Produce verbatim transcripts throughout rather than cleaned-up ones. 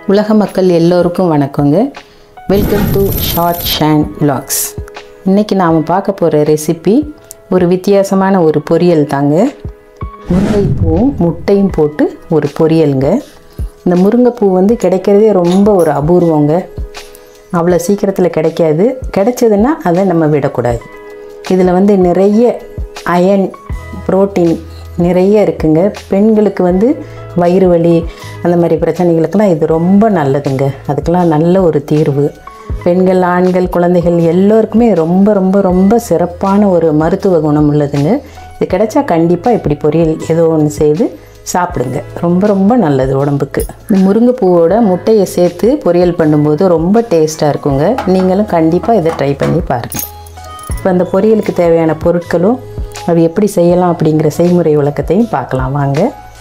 உலக மக்கள் எல்லோருக்கும் வணக்கங்க. Welcome to short Shan vlogs. இன்றைக்கி நாம் பார்க்க போகிற ரெசிபி ஒரு வித்தியாசமான ஒரு பொரியல் தாங்க. முருங்கைப்பூவும் முட்டையும் போட்டு ஒரு பொரியலுங்க. இந்த முருங்கைப்பூ வந்து கிடைக்கிறதே ரொம்ப ஒரு அபூர்வங்க. அவ்வளோ சீக்கிரத்தில் கிடைக்காது. கிடைச்சதுன்னா அதை நம்ம விடக்கூடாது. இதில் வந்து நிறைய அயன், புரோட்டீன் நிறைய இருக்குங்க. பெண்களுக்கு வந்து வயிறு வலி அந்த மாதிரி பிரச்சனைகளுக்கெல்லாம் இது ரொம்ப நல்லதுங்க. அதுக்கெல்லாம் நல்ல ஒரு தீர்வு. பெண்கள், ஆண்கள், குழந்தைகள் எல்லோருக்குமே ரொம்ப ரொம்ப ரொம்ப சிறப்பான ஒரு மருத்துவ குணம் உள்ளதுங்க. இது கிடைச்சா கண்டிப்பாக இப்படி பொரியல் ஏதோ ஒன்று செய்து சாப்பிடுங்க. ரொம்ப ரொம்ப நல்லது உடம்புக்கு. இந்த முருங்கைப்பூவோட முட்டையை சேர்த்து பொரியல் பண்ணும்போது ரொம்ப டேஸ்ட்டாக இருக்குங்க. நீங்களும் கண்டிப்பாக இதை ட்ரை பண்ணி பாருங்கள். இப்போ அந்த பொரியலுக்கு தேவையான பொருட்களும் அது எப்படி செய்யலாம் அப்படிங்கிற செய்முறை விளக்கத்தையும் பார்க்கலாம் வாங்க.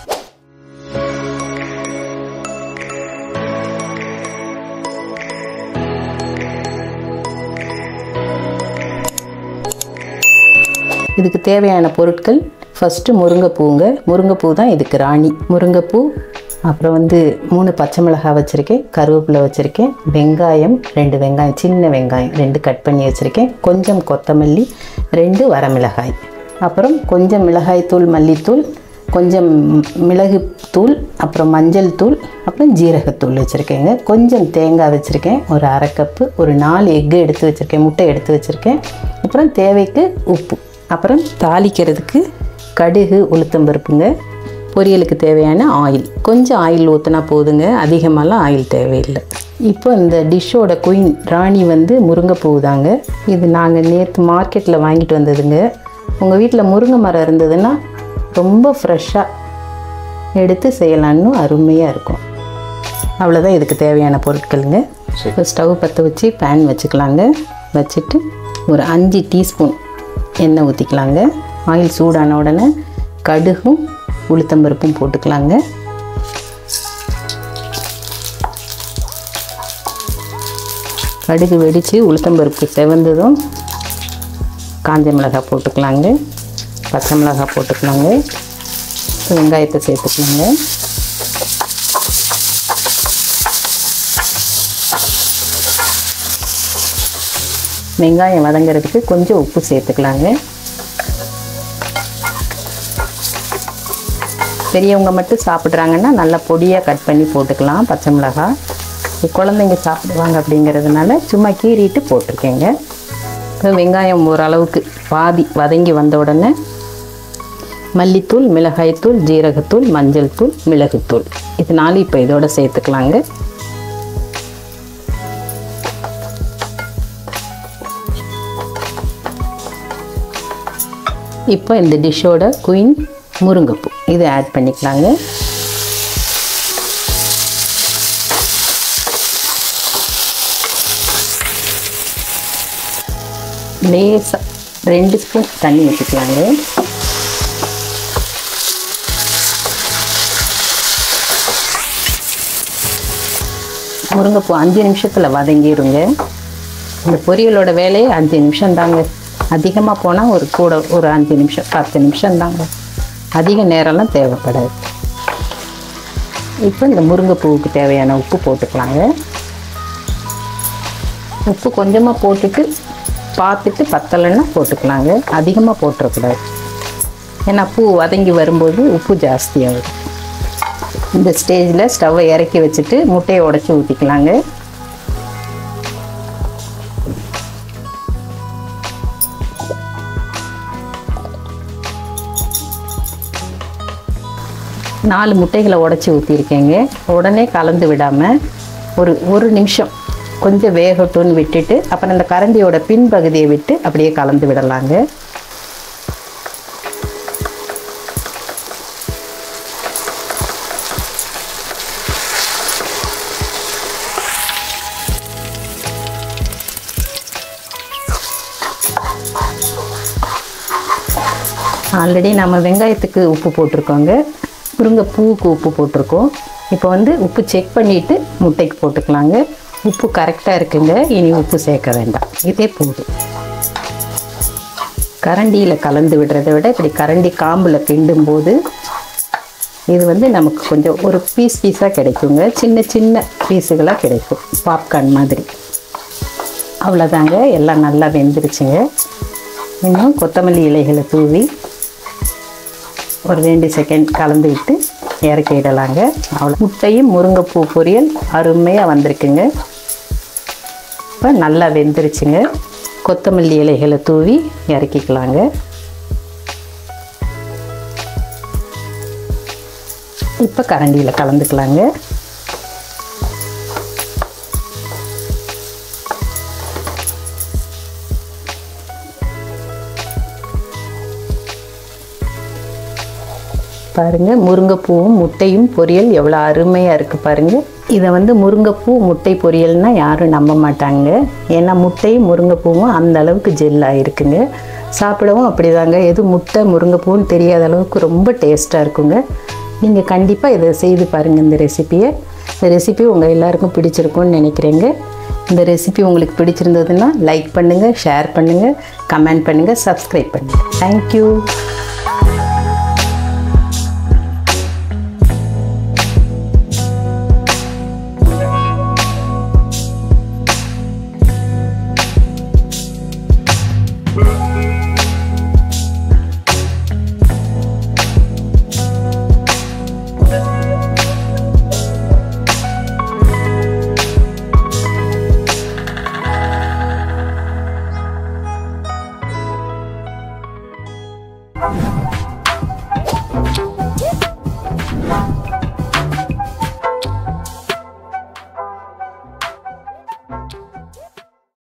இதுக்கு தேவையான பொருட்கள் ஃபஸ்ட்டு முருங்கைப்பூங்க. முருங்கைப்பூ தான் இதுக்கு ராணி. முருங்கைப்பூ, அப்புறம் வந்து மூணு பச்சை மிளகாய் வச்சுருக்கேன், கருவேப்பிலை வச்சுருக்கேன், வெங்காயம் ரெண்டு வெங்காயம், சின்ன வெங்காயம் ரெண்டு கட் பண்ணி வச்சுருக்கேன், கொஞ்சம் கொத்தமல்லி, ரெண்டு வரமிளகாய், அப்புறம் கொஞ்சம் மிளகாய்த்தூள், மல்லித்தூள், கொஞ்சம் மிளகுத்தூள், அப்புறம் மஞ்சள் தூள், அப்புறம் ஜீரகத்தூள் வச்சுருக்கேங்க. கொஞ்சம் தேங்காய் வச்சுருக்கேன், ஒரு அரை கப்பு, ஒரு நாலு எக்கு எடுத்து வச்சுருக்கேன், முட்டை எடுத்து வச்சுருக்கேன், அப்புறம் தேவைக்கு உப்பு, அப்புறம் தாளிக்கிறதுக்கு கடுகு, உளுத்தம்பருப்புங்க. பொரியலுக்கு தேவையான ஆயில், கொஞ்சம் ஆயில் ஊற்றினா போதுங்க, அதிகமாகலாம் ஆயில் தேவையில்லை. இப்போ இந்த டிஷ்ஷோட குயின் ராணி வந்து முருங்கைப்பூ தாங்க. இது நாங்கள் நேற்று மார்க்கெட்டில் வாங்கிட்டு வந்ததுங்க. உங்கள் வீட்டில் முருங்கை மரம் இருந்ததுன்னா ரொம்ப ஃப்ரெஷ்ஷாக எடுத்து செய்யலான்னு அருமையாக இருக்கும். அவ்வளோதான் இதுக்கு தேவையான பொருட்களுங்க. இப்போ ஸ்டவ் பற்ற வச்சு பேன் வச்சுக்கலாங்க. வச்சுட்டு ஒரு அஞ்சு டீஸ்பூன் எண்ணெய் ஊற்றிக்கலாங்க. ஆயில் சூடான உடனே கடுகும் உளுத்தம்பருப்பும் போட்டுக்கலாங்க. கடுகு வெடித்து உளுத்தம்பருப்பு செவந்ததும் காஞ்ச மிளகாய் போட்டுக்கலாங்க, பச்சை மிளகாய் போட்டுக்கலாங்க, வெங்காயத்தை சேர்த்துக்கலாங்க. வெங்காயம் வதங்கிறதுக்கு கொஞ்சம் உப்பு சேர்த்துக்கலாங்க. பெரியவங்க மட்டும் சாப்பிட்றாங்கன்னா நல்லா பொடியாக கட் பண்ணி போட்டுக்கலாம். பச்சை மிளகாய் குழந்தைங்க சாப்பிடுவாங்க அப்படிங்கிறதுனால சும்மா கீறிட்டு போட்டிருக்கேங்க. இப்போ வெங்காயம் ஓரளவுக்கு பாதி வதங்கி வந்த உடனே மல்லித்தூள், மிளகாய்த்தூள், ஜீரகத்தூள், மஞ்சள் தூள், மிளகுத்தூள் இதனால இப்போ இதோட சேர்த்துக்கலாங்க. இப்போ இந்த டிஷ்ஷோட குயின் முருங்கைப்பூ இதை ஆட் பண்ணிக்கலாங்க. லேசாக ரெண்டு ஸ்பூன் தண்ணி ஊற்றிக்கலாங்க. முருங்கைப்பூ அஞ்சு நிமிஷத்தில் வதங்கிடுங்க. இந்த பொரியலோட வேலையை அஞ்சு நிமிஷம் தாங்க. அதிகமாக போனால் ஒரு கூட ஒரு அஞ்சு நிமிஷம் பத்து நிமிஷம் தாங்க. அதிக நேரம்லாம் தேவைப்படாது. இப்போ இந்த முருங்கைப்பூவுக்கு தேவையான உப்பு போட்டுக்கலாங்க. உப்பு கொஞ்சமாக போட்டுட்டு பார்த்துட்டு பத்தலைன்னா போட்டுக்கலாங்க. அதிகமாக போட்டுறக்கூடாது. ஏன்னா பூ வதங்கி வரும்போது உப்பு ஜாஸ்தியாகும். இந்த ஸ்டேஜில் ஸ்டவ்வை இறக்கி வச்சுட்டு முட்டையை உடச்சி ஊற்றிக்கலாங்க. நாலு முட்டைகளை உடச்சி ஊற்றிருக்கேங்க. உடனே கலந்து விடாமல் ஒரு ஒரு நிமிஷம் கொஞ்சம் வேகட்டும்னு விட்டுட்டு அப்புறம் அந்த கரண்டியோட பின்பகுதியை விட்டு அப்படியே கலந்து விடலாங்க. ஆல்ரெடி நம்ம வெங்காயத்துக்கு உப்பு போட்டிருக்கோங்க, முருங்கைப்பூவுக்கு உப்பு போட்டிருக்கோம். இப்போ வந்து உப்பு செக் பண்ணிவிட்டு முட்டைக்கு போட்டுக்கலாங்க. உப்பு கரெக்டாக இருக்குங்க. இனி உப்பு சேர்க்க வேண்டாம், இதே போதும். கரண்டியில் கலந்து விடுறதை விட இப்படி கரண்டி காம்பில் கிண்டும் போது இது வந்து நமக்கு கொஞ்சம் ஒரு பீஸ் பீஸாக கிடைக்குங்க, சின்ன சின்ன பீஸுகளாக கிடைக்கும், பாப்கார்ன் மாதிரி. அவ்வளோதாங்க, எல்லாம் நல்லா வெந்துருச்சுங்க. இன்னும் கொத்தமல்லி இலைகளை தூவி ஒரு ரெண்டு செகண்ட் கலந்து விட்டு இறக்கிடலாங்க. அவ்வளோ, முட்டையும் முருங்கைப்பூ பொரியல் அருமையாக வந்திருக்குங்க. இப்போ நல்லா வெந்துருச்சுங்க. கொத்தமல்லி இலைகளை தூவி இறக்கிக்கலாங்க. இப்போ கரண்டியில் கலந்துக்கலாங்க. பாருங்கள், முருங்கைப்பூவும் முட்டையும் பொரியல் எவ்வளோ அருமையாக இருக்குது பாருங்கள். இதை வந்து முருங்கைப்பூ முட்டை பொரியல்னால் யாரும் நம்ப மாட்டாங்க. ஏன்னா முட்டையும் முருங்கைப்பூவும் அந்த அளவுக்கு ஜெல்லாக இருக்குங்க. சாப்பிடவும் அப்படி தாங்க, எது முட்டை முருங்கைப்பூன்னு தெரியாத அளவுக்கு ரொம்ப டேஸ்ட்டாக இருக்குங்க. நீங்கள் கண்டிப்பாக இதை செய்து பாருங்கள் இந்த ரெசிப்பியை. இந்த ரெசிபி உங்கள் எல்லாருக்கும் பிடிச்சிருக்கும்னு நினைக்கிறேங்க. இந்த ரெசிபி உங்களுக்கு பிடிச்சிருந்ததுன்னா லைக் பண்ணுங்கள், ஷேர் பண்ணுங்கள், கமெண்ட் பண்ணுங்கள், சப்ஸ்கிரைப் பண்ணுங்கள். தேங்க்யூ. you